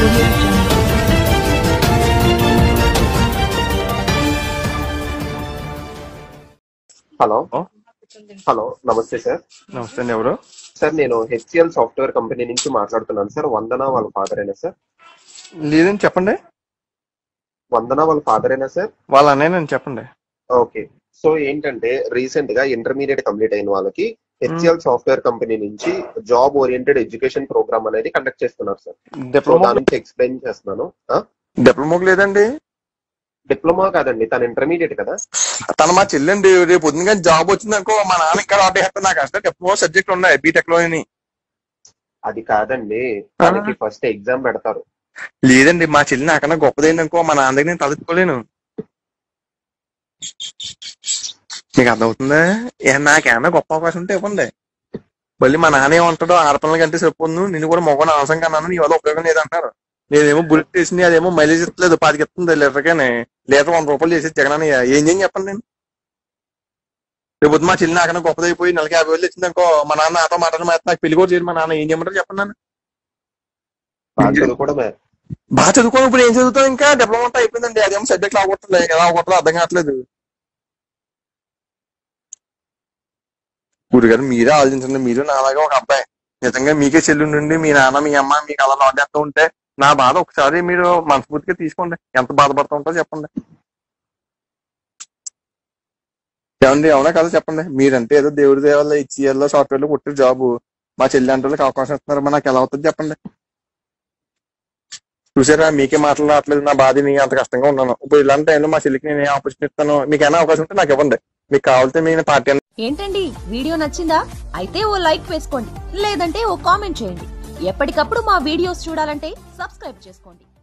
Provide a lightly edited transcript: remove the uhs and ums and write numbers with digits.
Audio Jungle. Hello hello నమస్తే sir. నమస్తే అండి. ఎవరు? సార్ నేను హెచ్సిఎల్ సాఫ్ట్వేర్ కంపెనీ నుంచి మాట్లాడుతున్నాను సార్. వందన వాళ్ళ ఫాదర్ అయినా సార్? లేదని చెప్పండి. వందన వాళ్ళ ఫాదర్ అయినా సార్? వాళ్ళ అన్నయ్యని చెప్పండి. ఓకే. సో ఏంటంటే రీసెంట్ గా ఇంటర్మీడియట్ కంప్లీట్ అయిన వాళ్ళకి హెచ్సిఎల్ సాఫ్ట్వేర్ కంపెనీ నుంచి జాబ్ ఓరియంటెడ్ ఎడ్యుకేషన్ ప్రోగ్రామ్ అనేది కండక్ట్ చేస్తున్నారు సార్. సో డిప్లొమా దాని నుంచి ఎక్స్ప్లెయిన్ చేస్తున్నాను. డిప్లొమాకి లేదండి. డిప్లొమా కాదండి, తను ఇంటర్మీడియట్ కదా. తను మా చెల్లండి. రేపు పొద్దున జాబ్ వచ్చిందనుకో మా నాన్న ఇంకా ఆటేస్తే నాకు అసలు డిప్లొమా సబ్జెక్ట్ ఉన్నాయి బీటెక్ లో. అది కాదండి, తనకి ఫస్ట్ ఎగ్జామ్ పెడతారు. లేదండి, మా చెల్లి నాకన్నా గొప్పదైంది అనుకో మా నాన్న దగ్గర నేను తలెత్తుకోలేను. మీకు అర్థమవుతుందా? నాకేమన్నా గొప్ప అవకాశం ఉంటే ఇవ్వండి. మళ్ళీ మా నాన్న ఏమంటాడో ఆడపిల్లల కంటే సరిపోను, నేను కూడా మొగను అవసరం కన్నాను, నీ వల్ల ఉపయోగం లేదంటారు. నేనేమో బుల్లెట్ వేసింది, అదేమో మైలేజ్ ఇస్తలేదు, 10 ఇస్తుంది లీటర్గానే. లీటర్ 100 రూపాయలు చేసి జగనని ఏం చేయని చెప్పండి నేను. రేపు మా చెల్లి నాకన్నా గొప్పదైపోయి నెలకి 50,000 ఇచ్చింది అనుకో మా నాన్న నాతో మాట్లాడి నాకు పెళ్లి కూడా చేయరు. మా నాన్న ఏం చేయమంటారు చెప్పండి నాన్న. బాగా చదువుకోవడం ఇప్పుడు ఏం చదువుతాం, ఇంకా డిప్లొమా అంతా అయిపోయిందండి. అదేమో సబ్జెక్ట్ అవగొట్టలేదు, ఎలా అవగొట్టలేదు అర్థం కావట్లేదు. గురుగారు మీరే ఆలోచించండి. మీరు నాలాగా ఒక అబ్బాయి, నిజంగా మీకే చెల్లి నుండి మీ నాన్న మీ అమ్మ మీకు అలా లాడేస్తూ ఉంటే నా బాధ ఒకసారి మీరు మనస్ఫూర్తిగా తీసుకోండి. ఎంత బాధపడుతూ ఉంటారో చెప్పండి. ఏమండి, అవునా కదా చెప్పండి. మీరంటే ఏదో దేవుడి దేవాల హెచ్సిఎల్లో సాఫ్ట్వేర్లో కొట్టే జాబు మా చెల్లి అంటే అవకాశం ఇస్తున్నారు, మరి నాకు ఎలా అవుతుంది చెప్పండి. చూసారా, మీకే మాటలు రావట్లేదు, నా బాధ నేను అంత కష్టంగా ఉన్నాను. ఇప్పుడు ఇలాంటి టైంలో మా చెల్లికి నేను ఆపర్చునిటీ ఇస్తాను. మీకు ఏమైనా అవకాశం ఉంటే నాకు ఇవ్వండి. మీకు కావాలంటే నేను పార్టీ. ఏంటండి వీడియో నచ్చిందా? అయితే ఓ లైక్ వేసుకోండి, లేదంటే ఓ కామెంట్ చేయండి. ఎప్పటికప్పుడు మా వీడియోస్ చూడాలంటే సబ్స్క్రైబ్ చేసుకోండి.